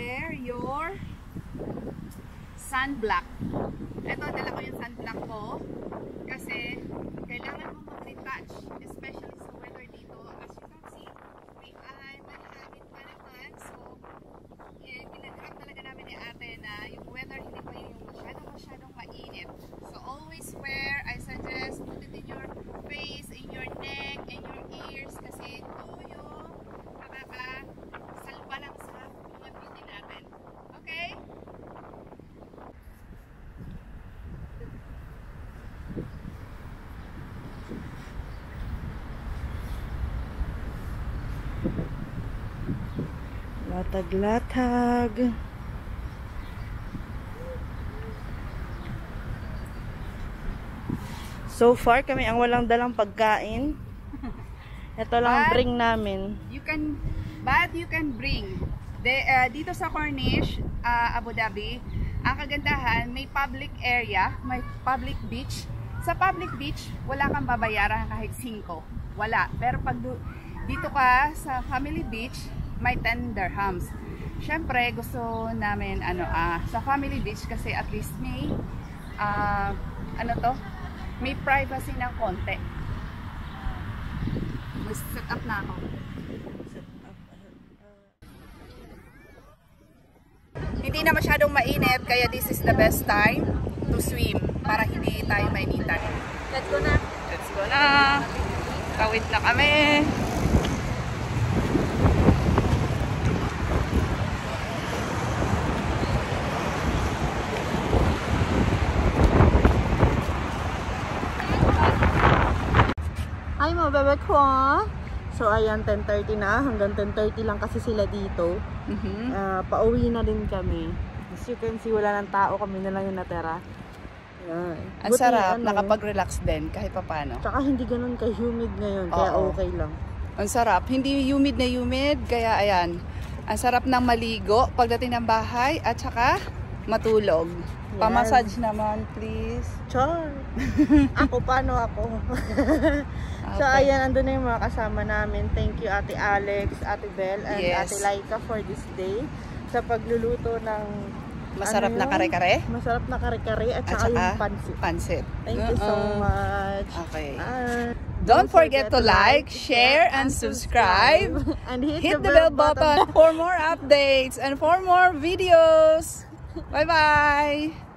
wear your sunblock. Ito, dala ko yung sunblock ko kasi kailangan mo mag-retouch, especially sa weather dito. As you can see, may malahagit pa naman. So, ginagrab talaga namin ni ate na yung weather hindi pa yung masyadong mainit. So, always wear, I suggest, put it in your face, in your neck, in your ears kasi ito yung nakakasalba lang sa mga beauty natin. Okay? Latag-latag. So far, kami ang walang dalang pagkain. Ito lang But bring namin. you can bring. Dito sa Corniche, Abu Dhabi, ang kagandahan, may public area, may public beach. Sa public beach, wala kang babayaran kahit 5. Wala. Pero pag dito ka sa family beach, may 10 dirhams. Syempre, gusto namin sa family beach kasi at least may may privacy ng konti. Mag-set up na ako. Hindi na masyadong mainit kaya this is the best time to swim para hindi tayo mainitan. Let's go na. Let's go na. Tawid na kami. Hi mga bebe ko. So ayan, 10:30 na. Hanggang 10:30 lang kasi sila dito. Pauwi na din kami. As you can see, wala ng tao. Kami na lang yung natira. Ang sarap, nakapag-relax din kahit papano. Tsaka hindi ganun ka-humid ngayon, kaya okay lang. Ang sarap, hindi humid na humid, kaya ayan. Ang sarap ng maligo pagdating ng bahay at saka matulog. Yes. Pa-massage naman, please. Char! Paano ako? So ayan, andun na yung mga kasama namin. Thank you Ate Alex, Ate Bel, and Ate Laika for this day. Sa pagluluto ng masarap na kare-kare? Masarap na kare-kare at saka yung pansit. Thank you so much. Okay. Don't forget to like, share, and subscribe. And hit the bell button for more updates and for more videos. Bye-bye!